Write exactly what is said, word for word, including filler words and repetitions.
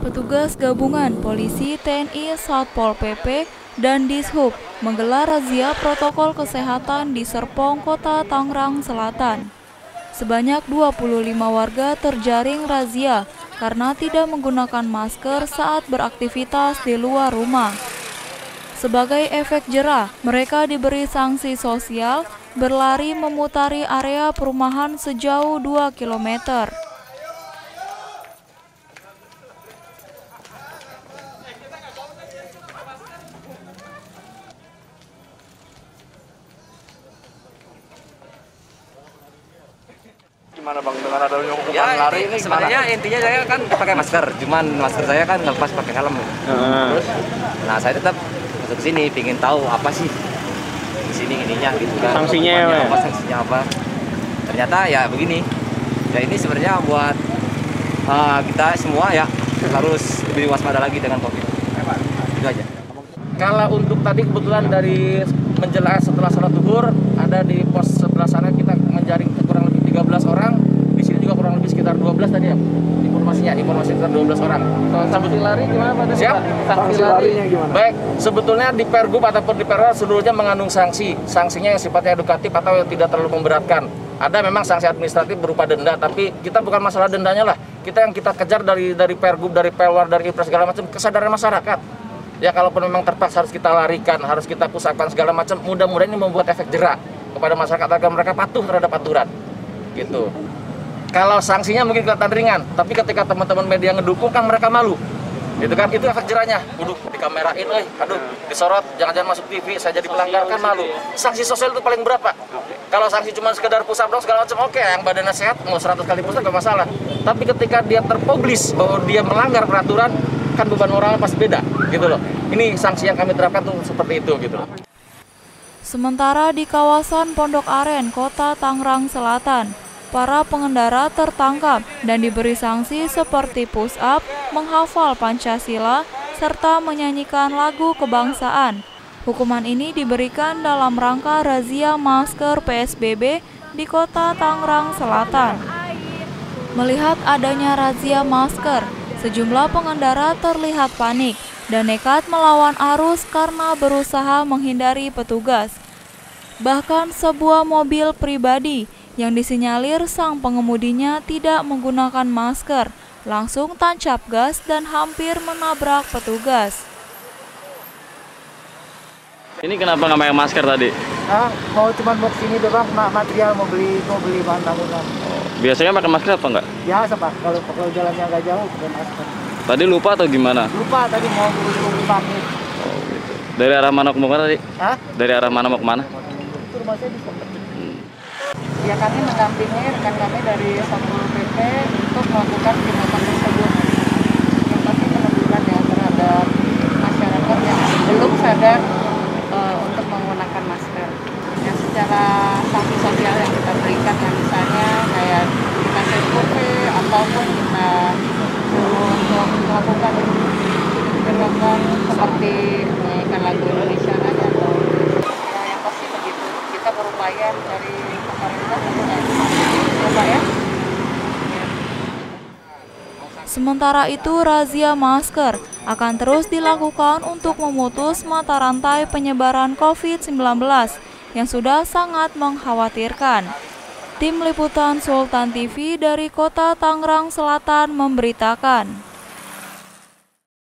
Petugas gabungan polisi, T N I, Satpol P P, dan Dishub menggelar razia protokol kesehatan di Serpong, Kota Tangerang Selatan. Sebanyak dua puluh lima warga terjaring razia karena tidak menggunakan masker saat beraktivitas di luar rumah. Sebagai efek jera, mereka diberi sanksi sosial berlari memutari area perumahan sejauh dua kilometer. Gimana Bang dengan adanya hukuman ya, lari ini? Sebenarnya intinya saya kan pakai masker, cuman masker saya kan nggak pas pakai helm. Hmm. Terus, nah saya tetap masuk ke sini, pingin tahu apa sih di sini ininya gitu kan. Sanksinya ya? Apa sanksinya apa? Ternyata ya begini. Ya ini sebenarnya buat uh, kita semua ya harus lebih waspada lagi dengan COVID. Itu aja. Kalau untuk tadi kebetulan dari menjelang setelah sholat zuhur ada di pos sebelah sana kita menjaring kurang lebih tiga belas orang, di sini juga kurang lebih sekitar dua belas tadi ya informasinya, informasi sekitar dua belas orang. Sanksi lari gimana Pak? Siap? Sanksi larinya gimana? Baik, sebetulnya di Pergub ataupun di Perda seluruhnya mengandung sanksi, sanksinya yang sifatnya edukatif atau yang tidak terlalu memberatkan. Ada memang sanksi administratif berupa denda, tapi kita bukan masalah dendanya lah. Kita yang kita kejar dari dari Pergub, dari Pelwar, dari Ipres segala macam kesadaran masyarakat. Ya kalaupun memang terpaksa harus kita larikan, harus kita pusatkan segala macam, mudah-mudahan ini membuat efek jerak kepada masyarakat agar mereka patuh terhadap aturan. Gitu. Kalau sanksinya mungkin kelihatan ringan, tapi ketika teman-teman media ngedukung kan mereka malu. Gitu kan, itu efek jeraknya. Waduh, dikamerain, eh, aduh, disorot, jangan-jangan masuk T V, saya jadi pelanggar kan malu. Sanksi sosial itu paling berapa? Kalau sanksi cuma sekedar push up dong segala macam, oke, yang badannya sehat mau seratus kali push up gak masalah. Tapi ketika dia terpublish bahwa dia melanggar peraturan, kan beban moralnya pasti beda, gitu loh. Ini sanksi yang kami terapkan tuh seperti itu, gitu. Sementara di kawasan Pondok Aren, Kota Tangerang Selatan, para pengendara tertangkap dan diberi sanksi seperti push up, menghafal Pancasila, serta menyanyikan lagu kebangsaan. Hukuman ini diberikan dalam rangka razia masker P S B B di Kota Tangerang Selatan. Melihat adanya razia masker, sejumlah pengendara terlihat panik dan nekat melawan arus karena berusaha menghindari petugas. Bahkan sebuah mobil pribadi yang disinyalir sang pengemudinya tidak menggunakan masker langsung tancap gas dan hampir menabrak petugas. Ini kenapa nggak pakai masker tadi? Ah, mau cuma mau sini doang, material mau beli mau beli bahan bangunan. Biasanya pakai masker apa enggak? Biasa Pak, kalau kalau jalannya agak jauh pakai masker. Tadi lupa atau gimana? Lupa tadi mau beli pakai. Oh, gitu. Dari arah mana mau kemana tadi? Hah? Dari arah mana mau kemana? Itu rumah saya di sana. Hmm. Ya kami mendampingi rekan kami dari Satpol P P untuk melakukan tindakan tersebut. Yang pasti peneguran ya terhadap masyarakat yang belum sadar uh, untuk menggunakan masker. Yang secara sanksi sosial yang kita berikan, yang misalnya kayak dikasih kopi ataupun kita suruh untuk melakukan tindakan seperti menyanyikan lagu Indonesia aja atau ya yang pasti begitu. Kita berupaya dari pemerintah untuk coba ya. Sementara itu, razia masker akan terus dilakukan untuk memutus mata rantai penyebaran COVID sembilan belas yang sudah sangat mengkhawatirkan. Tim Liputan Sultan T V dari Kota Tangerang Selatan memberitakan.